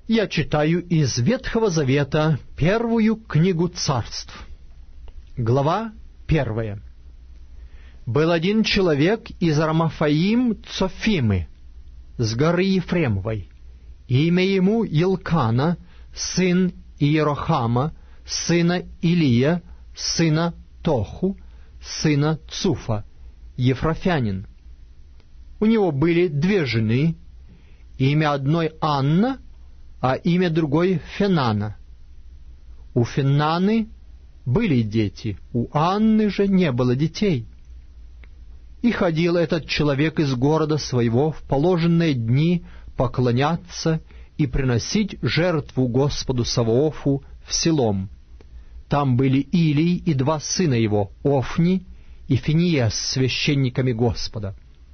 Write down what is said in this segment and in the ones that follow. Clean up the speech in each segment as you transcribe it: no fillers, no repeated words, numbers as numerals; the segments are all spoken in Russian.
Я читаю из Ветхого Завета первую книгу Царств. Глава 1. Был один человек из Рамафаим Цофимы, с горы Ефремовой. Имя ему Елкана, сын Иерохама, сына Илия, сына Тоху, сына Цуфа, ефрафянин. У него были две жены, имя одной Анна, а имя другой Фенана. У Фенаны были дети, у Анны же не было детей. И ходил этот человек из города своего в положенные дни поклоняться и приносить жертву Господу Саваофу в Силом. Там были Илий и два сына его, Офни и Финиес, священниками Господа.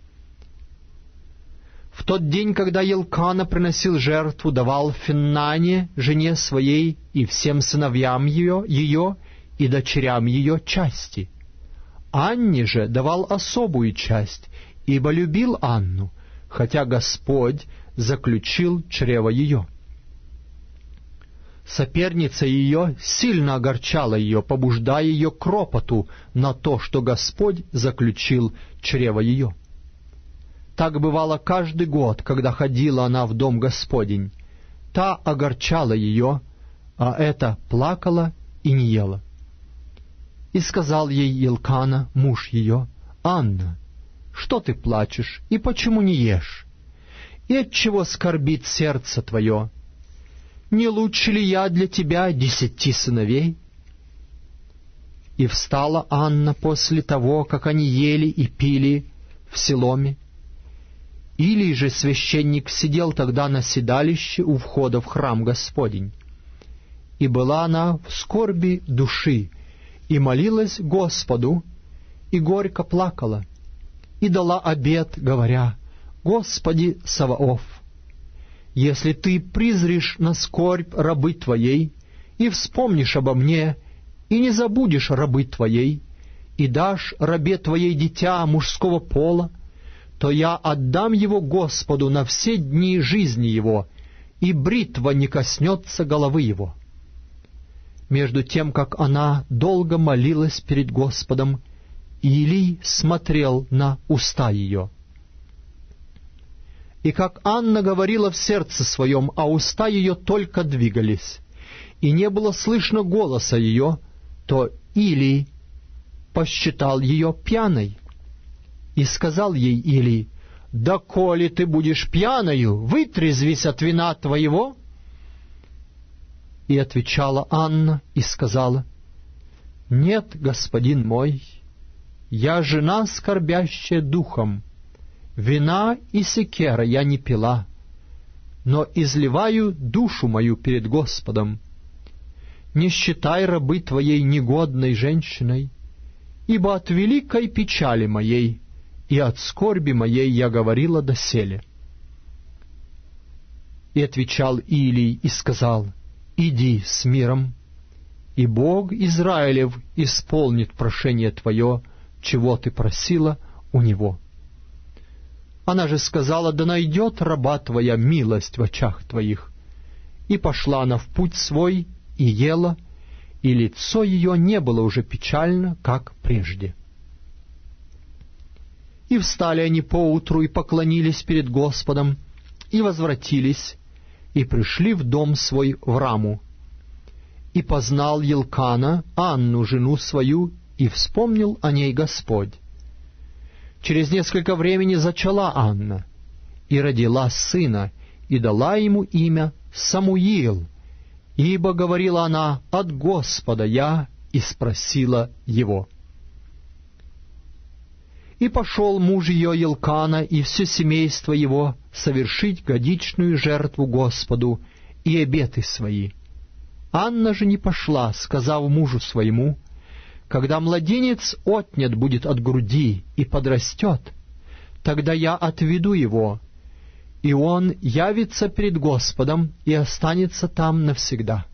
В тот день, когда Елкана приносил жертву, давал Феннане, жене своей, и всем сыновьям ее и дочерям ее части. Анне же давал особую часть, ибо любил Анну, хотя Господь заключил чрево ее. Соперница ее сильно огорчала ее, побуждая ее к ропоту на то, что Господь заключил чрево ее. Так бывало каждый год, когда ходила она в дом Господень. Та огорчала ее, а эта плакала и не ела. И сказал ей Елкана, муж ее: «Анна, что ты плачешь, и почему не ешь? И отчего скорбит сердце твое? Не лучше ли я для тебя 10 сыновей?» И встала Анна после того, как они ели и пили в Силоме. Илий же священник сидел тогда на седалище у входа в храм Господень. И была она в скорби души, и молилась Господу, и горько плакала, и дала обет, говоря: «Господи Саваоф, если Ты призришь на скорбь рабы Твоей, и вспомнишь обо мне, и не забудешь рабы Твоей, и дашь рабе Твоей дитя мужского пола, то я отдам его Господу на все дни жизни его, и бритва не коснется головы его». Между тем, как она долго молилась перед Господом, Илий смотрел на уста ее. И как Анна говорила в сердце своем, а уста ее только двигались, и не было слышно голоса ее, то Илий посчитал ее пьяной. И сказал ей Илий: «Доколе ты будешь пьяною, вытрезвись от вина твоего». И отвечала Анна и сказала: «Нет, господин мой, я жена, скорбящая духом, вина и секера я не пила, но изливаю душу мою перед Господом. Не считай рабы твоей негодной женщиной, ибо от великой печали моей и от скорби моей я говорила доселе». И отвечал Илий и сказал: «Иди с миром, и Бог Израилев исполнит прошение твое, чего ты просила у него». Она же сказала: «Да найдет раба твоя милость в очах твоих». И пошла она в путь свой, и ела, и лицо ее не было уже печально, как прежде. И встали они поутру, и поклонились перед Господом, и возвратились, и пришли в дом свой в Раму. И познал Елкана Анну, жену свою, и вспомнил о ней Господь. Через несколько времени зачала Анна, и родила сына, и дала ему имя Самуил, ибо, говорила она, от Господа я, и спросила его. И пошел муж ее Елкана и все семейство его совершить годичную жертву Господу и обеты свои. Анна же не пошла, сказав мужу своему: «Когда младенец отнят будет от груди и подрастет, тогда я отведу его, и он явится перед Господом и останется там навсегда».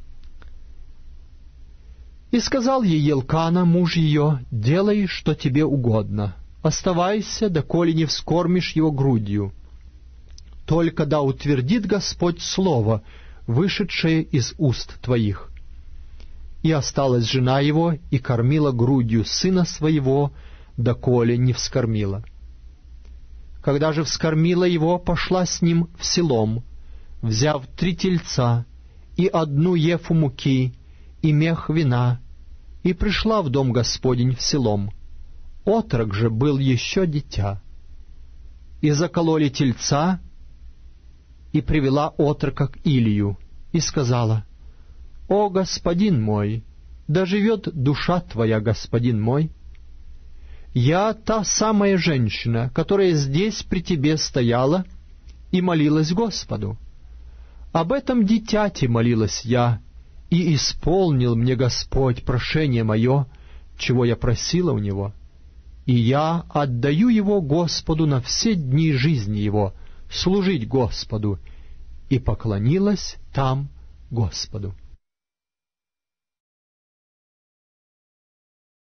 И сказал ей Елкана, муж ее: «Делай, что тебе угодно, оставайся, доколе не вскормишь его грудью». только да утвердит Господь слово, вышедшее из уст твоих. И осталась жена его, и кормила грудью сына своего, доколе не вскормила. Когда же вскормила его, пошла с ним в селом, взяв 3 тельца и 1 ефу муки, и мех вина, и пришла в дом Господень в селом. Отрок же был еще дитя. И закололи тельца, и привела отрока к Илию, и сказала: «О, господин мой, да живет душа твоя, господин мой! Я та самая женщина, которая здесь при тебе стояла и молилась Господу. Об этом дитяти молилась я, и исполнил мне Господь прошение мое, чего я просила у Него. И я отдаю его Господу на все дни жизни его, служить Господу». И поклонилась там Господу.